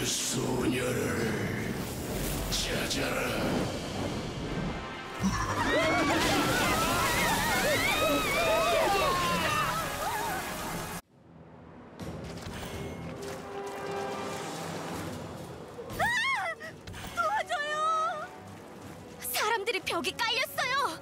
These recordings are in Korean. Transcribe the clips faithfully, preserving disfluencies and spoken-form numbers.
소녀를 찾아라. 도와줘요! 사람들이 벽에 깔렸어요!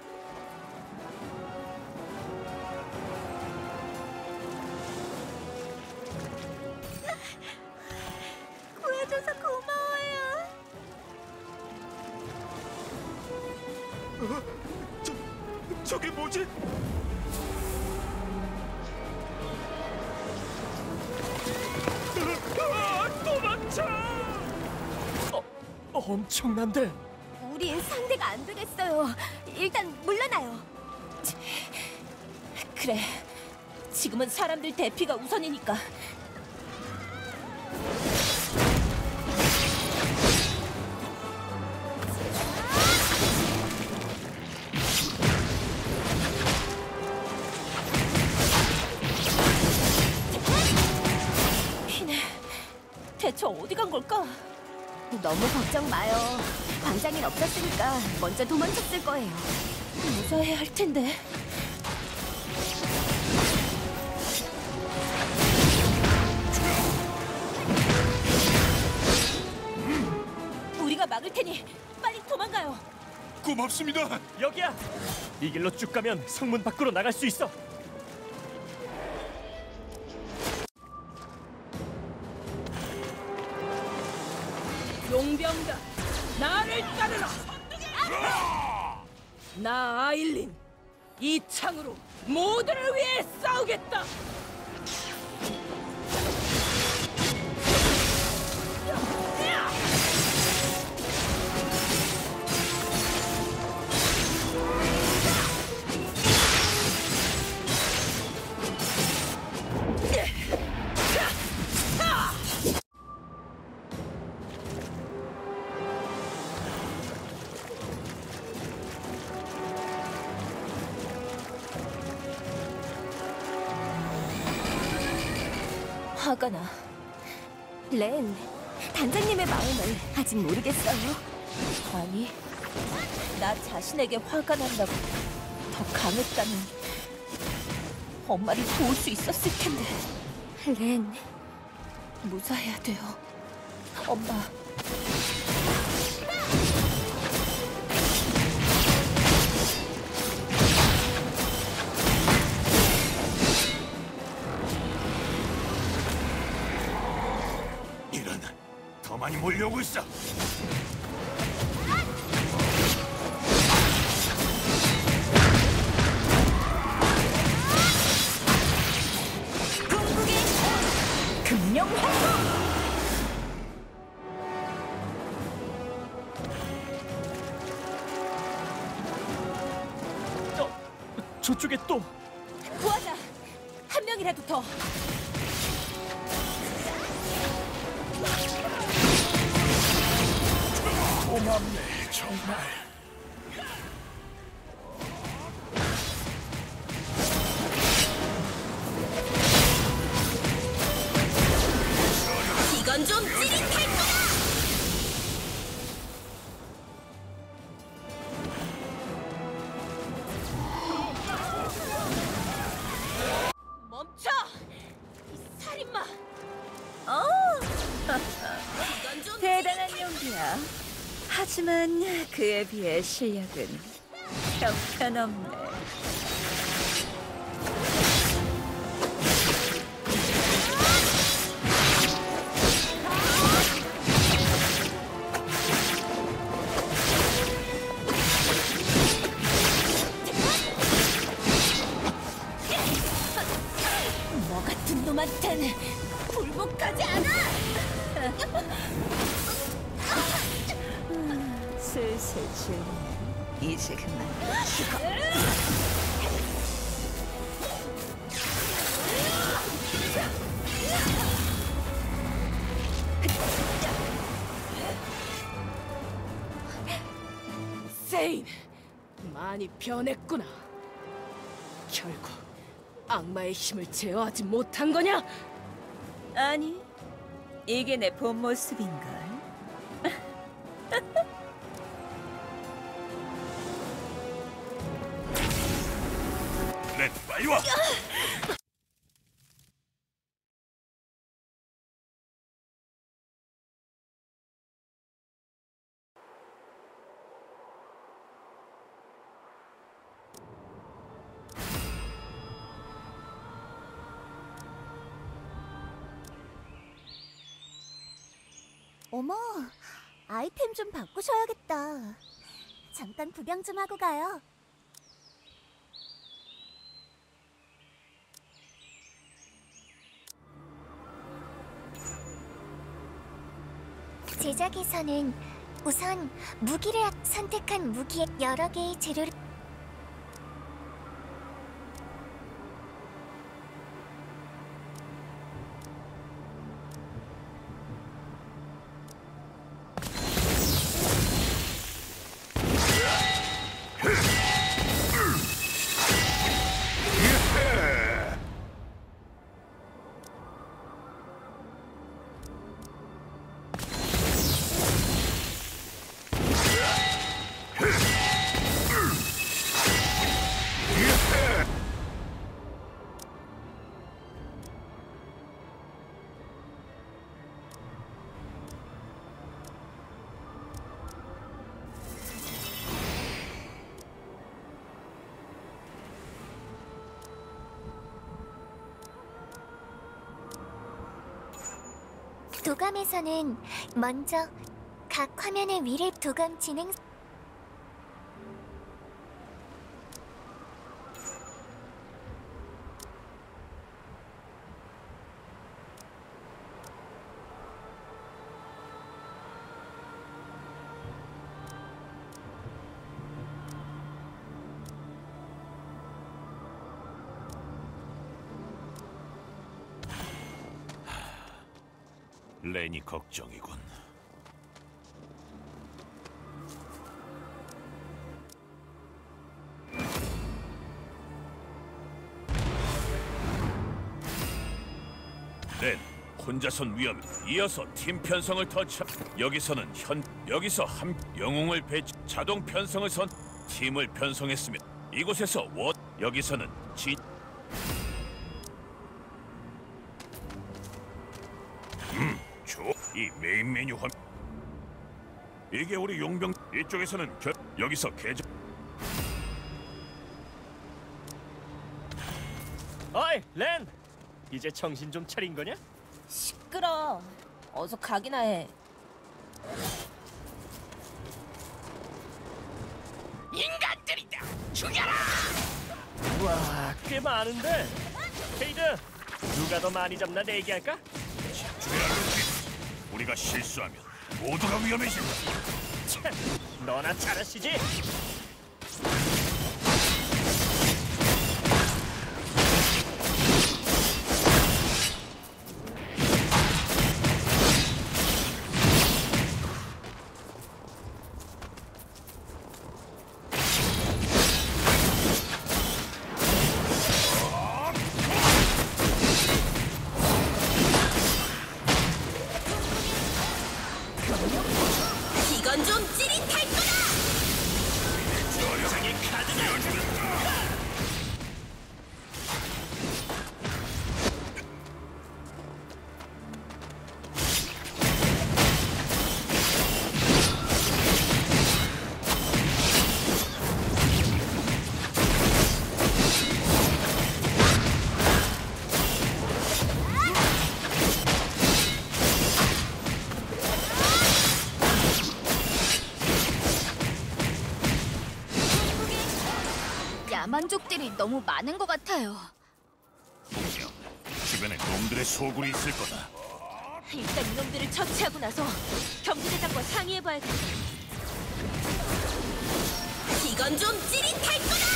구해줘서 고마워요. 어? 저, 저게 뭐지? 아, 도망쳐! 어, 엄청난데? 우린 상대가 안 되겠어요. 일단 물러나요. 그래, 지금은 사람들 대피가 우선이니까. 피네, 대체 어디 간 걸까? 너무 걱정 마요. 광장엔 없었으니까 먼저 도망쳤을 거예요. 무사해야 할 텐데. 우리가 막을 테니 빨리 도망가요. 고맙습니다. 여기야. 이 길로 쭉 가면 성문 밖으로 나갈 수 있어. 용병다, 나를 따르라. 나 아일린, 이 창으로 모두를 위해 싸우겠다. 화가 나. 렌, 단장님의 마음을 아직 모르겠어요. 아니, 나 자신에게 화가 난다고 더 강했다면 엄마를 도울 수 있었을 텐데. 렌, 무사해야 돼요, 엄마. 이런, 더 많이 몰려오고 있어. 궁극의 금룡 활동! 어, 저쪽에 또. 구하자. 한 명이라도 더. 고맙네, 정말. 이건 좀 찌릿할 거야! 멈춰! 이 살인마! 어, 이건 좀 대단한 용기야. 하지만 그에 비해 실력은 형편없네. 너 같은 놈한텐 굴복하지 않아! 슬슬 주네. 이제 그만. 세인, 많이 변했구나. 결국 악마의 힘을 제어하지 못한 거냐? 아니, 이게 내 본 모습인걸. 렌, 빨리 와. 어머, 아이템 좀 바꾸셔야겠다. 잠깐 구경 좀 하고 가요. 제작에서는 우선 무기를 선택한 무기에 여러 개의 재료를 도감에서는 먼저 각 화면의 위를 도감 진행 렌이 걱정이군. 렌, 혼자선 위험. 이어서 팀 편성을 터치. 여기서는 현 여기서 한 영웅을 배치. 자동 편성을 선 팀을 편성했으면 이곳에서 워. 여기서는 지. 음, 줘. 이 메인 메뉴 화. 이게 우리 용병. 이쪽에서는 겨. 여기서 계정. 어이, 렌! 이제 정신 좀 차린 거냐? 시끄러. 어서 가기나 해. 인간들이다. 죽여라. 와, 꽤 많은데. 헤이드, 누가 더 많이 잡나 내기할까? 집중해라, 루키. 우리가 실수하면 모두가 위험해진다. 참, 너나 잘하시지. 이건 좀 찌릿할 거다. 저력이 가득. 야만족들이 너무 많은 것 같아요. 분명 주변에 놈들의 소굴이 있을 거다. 일단 이놈들을 처치하고 나서 경비대장과 상의해봐야겠다. 이건 좀 찌릿할 거다.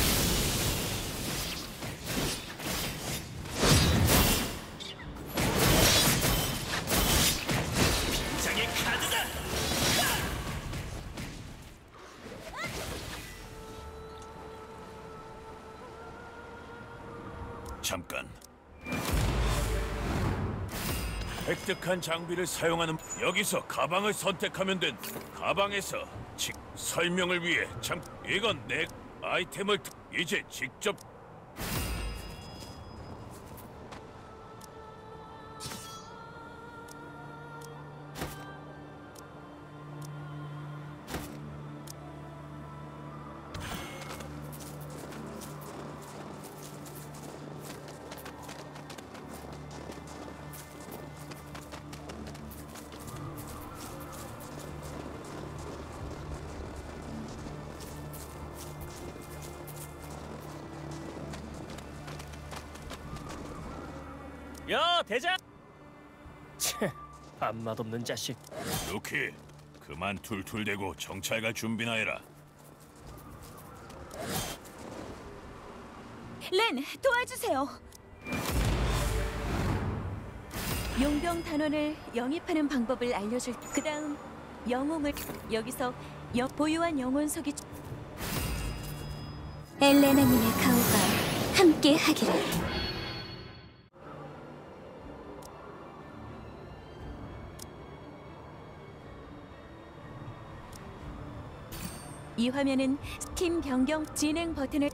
장의 카드다. 잠깐. 획득한 장비를 사용하는 여기서 가방을 선택하면 된 가방에서 직 설명을 위해 참 이건 내 아이템을 이제 직접 야, 대장! 채, 밥맛 없는 자식. 루키 그만 툴툴대고 정찰 갈 준비나 해라. 렌, 도와주세요. 용병 단원을 영입하는 방법을 알려줄. 그 다음 영웅을 여기서 여, 보유한 영혼석이 엘레나님의 가오가 함께 하기를. 이 화면은 스팀 변경 진행 버튼을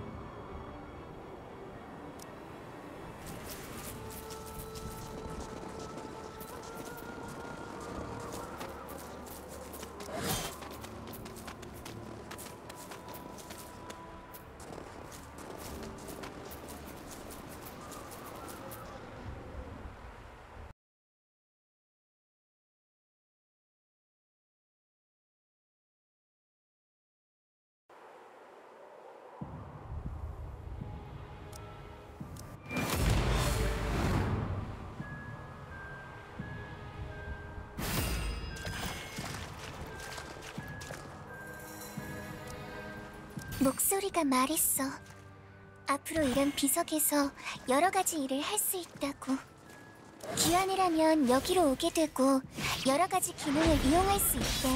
목소리가 말했어. 앞으로 이런 비석에서 여러 가지 일을 할 수 있다고. 귀환이라면 여기로 오게 되고 여러 가지 기능을 이용할 수 있대.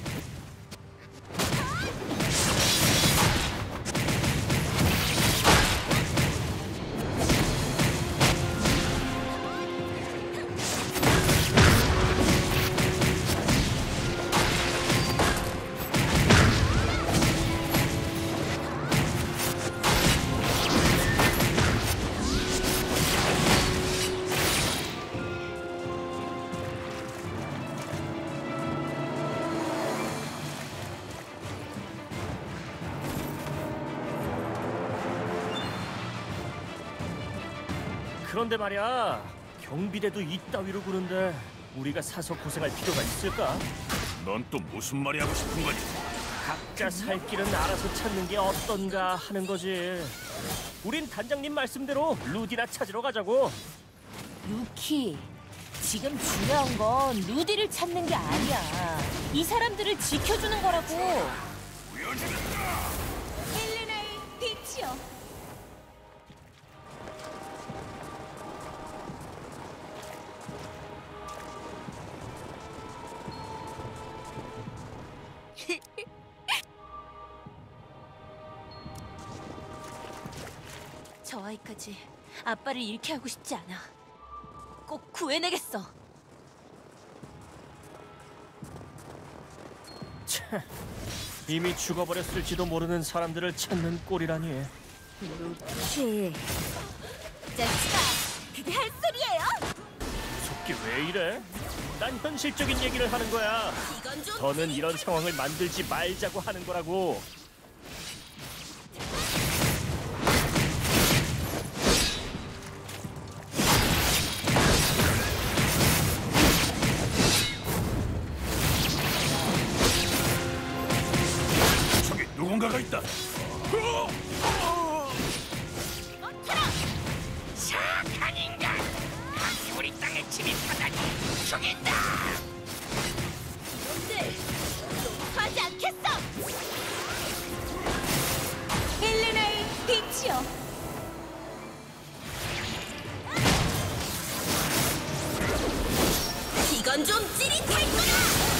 그런데 말이야, 경비대도 이따위로 구는데 우리가 사서 고생할 필요가 있을까? 넌 또 무슨 말이 하고 싶은 거니? 각자 살 길은 알아서 찾는 게 어떤가 하는 거지. 우린 단장님 말씀대로 루디나 찾으러 가자고. 루키, 지금 중요한 건 루디를 찾는 게 아니야. 이 사람들을 지켜주는 거라고. 헬레나의 빛이여. 저 아이까지 아빠를 잃게 하고 싶지 않아. 꼭 구해내겠어. 참, 이미 죽어버렸을지도 모르는 사람들을 찾는 꼴이라니. 루키. 자식아, 그게 할 소리예요? 속기 왜 이래? 난 현실적인 얘기를 하는 거야. 이건 좀 더는 이런 상황을 만들지 말자고 하는 거라고. 저기 누군가가 있다. 착한 인간! 감히 우리 땅에 침입하다니 죽인다! 놈들 하지 않겠어. 헬레나의 빛이여. 이건 좀 찌릿할 거야.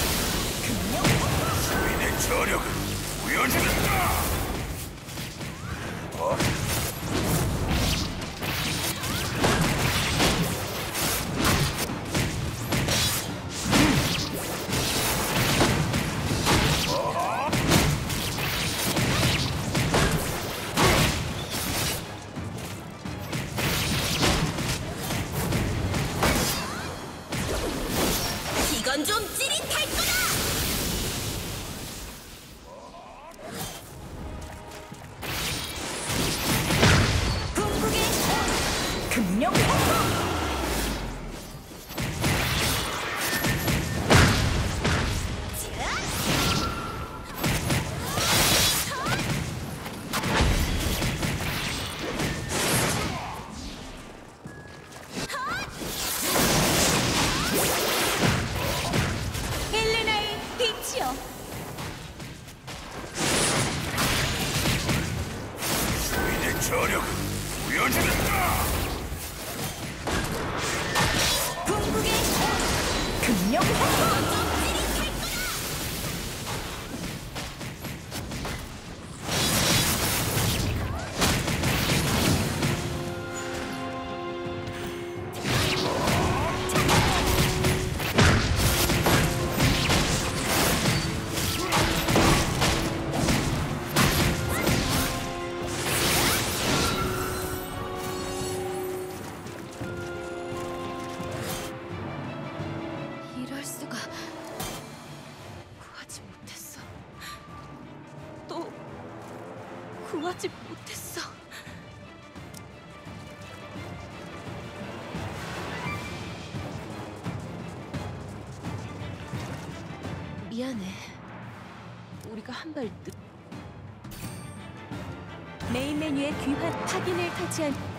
주인의 저력을 보여주겠다. 어? 빛이여. 주인의 저력은 보여주겠다. 궁극의 금령 한번. 이럴 수가. 구하지 못했어. 또 구하지 못했어. 미안해. 우리가 한 발 늦. 메인 메뉴에 귀환 확인을 터치한